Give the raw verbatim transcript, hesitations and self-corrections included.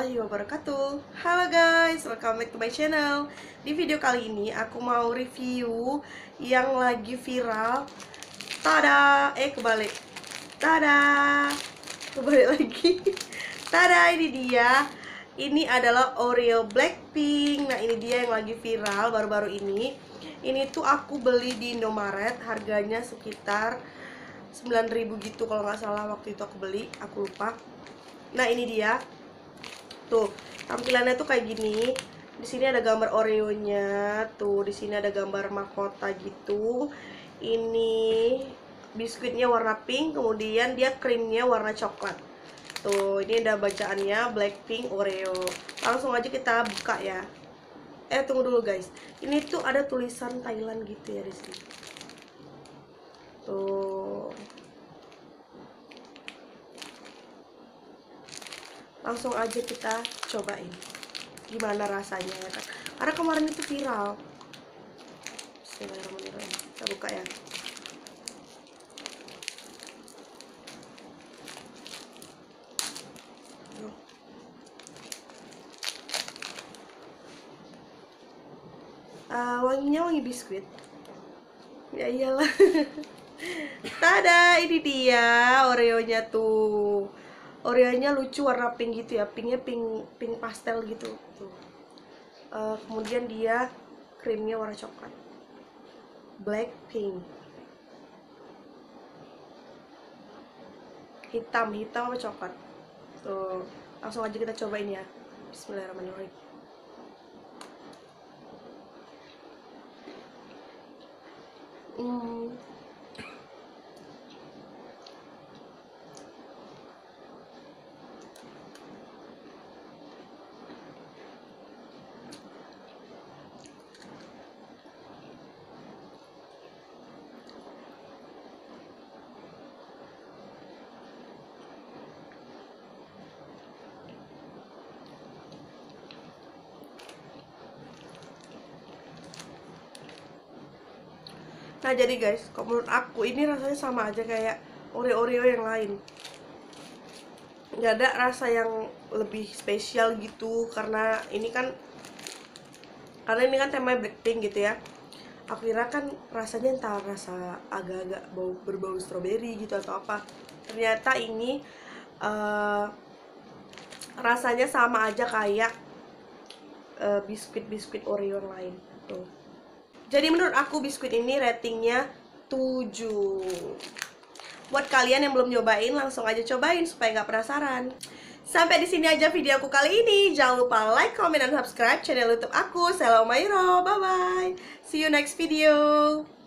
warahmatullahi wabarakatuh. Halo guys, welcome back to my channel. Di video kali ini aku mau review yang lagi viral. Tada, eh kebalik. Tada, kebalik lagi. Tada, ini dia. Ini adalah Oreo Blackpink. Nah, ini dia yang lagi viral baru-baru ini. Ini tuh aku beli di Indomaret, harganya sekitar sembilan ribu gitu kalau nggak salah waktu itu aku beli, aku lupa. Nah, ini dia. Tuh, tampilannya tuh kayak gini. Di sini ada gambar Oreo-nya. Tuh, di sini ada gambar mahkota gitu. Ini biskuitnya warna pink, kemudian dia krimnya warna coklat. Tuh, ini ada bacaannya Blackpink Oreo. Langsung aja kita buka ya. Eh, tunggu dulu guys. Ini tuh ada tulisan Thailand gitu ya di sini. Tuh. Langsung aja kita cobain gimana rasanya ya kan, karena kemarin itu viral. Bismillahirrahmanirrahim. Kita buka ya. Uh, wanginya wangi biskuit ya iyalah. Tada, ini dia Oreo-nya tuh. Oreo-nya lucu, warna pink gitu ya, pinknya pink pink pastel gitu tuh. Uh, kemudian dia krimnya warna coklat, Blackpink, hitam hitam apa coklat tuh. Langsung aja kita cobain ya. Bismillahirrahmanirrahim. Hmm. Nah, jadi guys, kalau menurut aku ini rasanya sama aja kayak Oreo-Oreo yang lain. Nggak ada rasa yang lebih spesial gitu, karena ini kan karena ini kan temanya Blackpink gitu ya. Aku kira kan rasanya entah rasa agak-agak bau berbau stroberi gitu atau apa. Ternyata ini uh, rasanya sama aja kayak uh, biskuit-biskuit Oreo yang lain tuh. Jadi menurut aku biskuit ini ratingnya tujuh. Buat kalian yang belum nyobain, langsung aja cobain supaya nggak penasaran. Sampai di sini aja video aku kali ini. Jangan lupa like, comment, dan subscribe channel YouTube aku. Saya Mayro, bye bye. See you next video.